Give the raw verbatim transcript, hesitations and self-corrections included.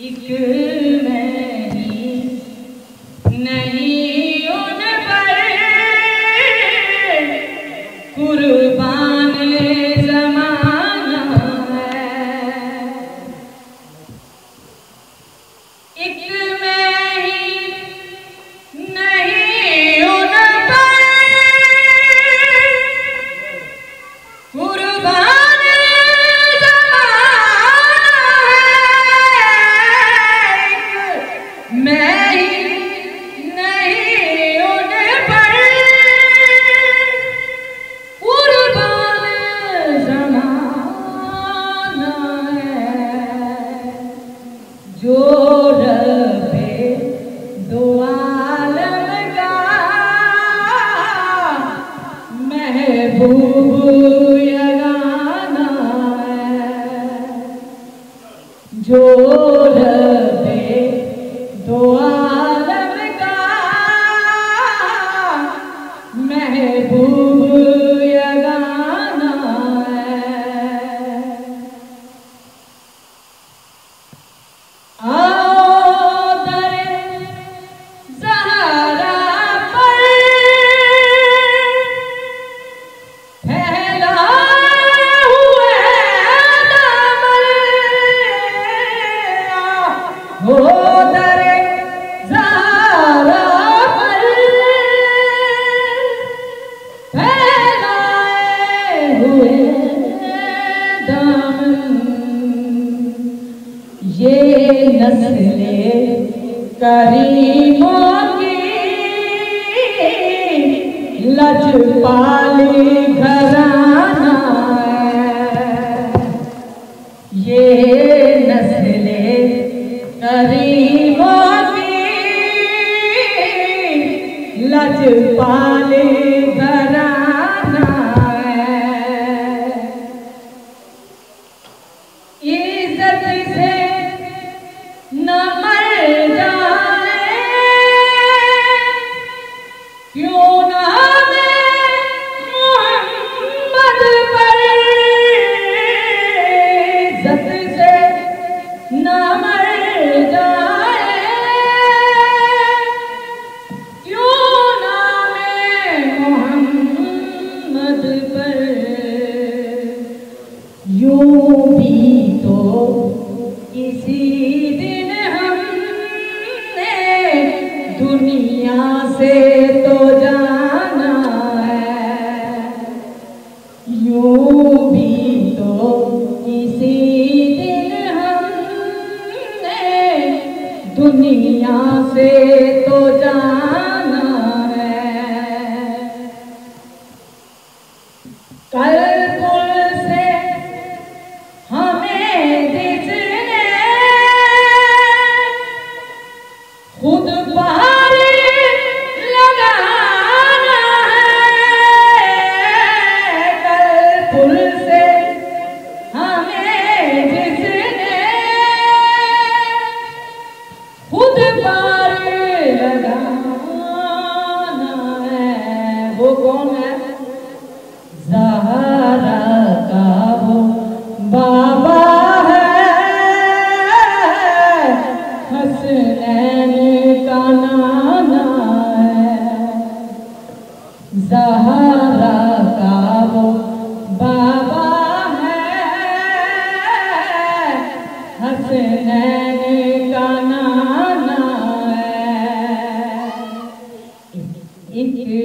एक मैं ही नहीं उन पर कुर्बान ज़माना है। एक मैं ही नहीं उन पर कुर्बान मैं ही नहीं उन पर कुर्बान ज़माना है। जो रब्बे दो आलम का महबूब यगाना है। जो रब्बे दो आलम का महबूब यगाना है। आओ दरे ज़हरा पर फैलाए हुए दामन, हो दरे ज़हरा पर फैलाए हुए दामन। ये नस्ले करीमों की लजपाली घराना है। ये नस्ले करीमों की लजपाली घराना है। इज्जत से न मर जाए क्यों ना हमें मोहम्मद पर। इज्जत से न मर जाए क्यों ना हमें मोहम्मद पर। यूं भी तो इसी दिन हमने दुनिया से तो जाना है। यूं भी तो इसी दिन हमने दुनिया से तो जाना है। कल पुल से हमें जिसने खुद पार लगाना है। कल पुल से हमें जिसने खुद पार लगाना है। वो कौन है? ज़हरा का वो बाबा है, हसनैन का नाना है। ज़हरा का वो बाबा है, हसनैन का नाना है। एक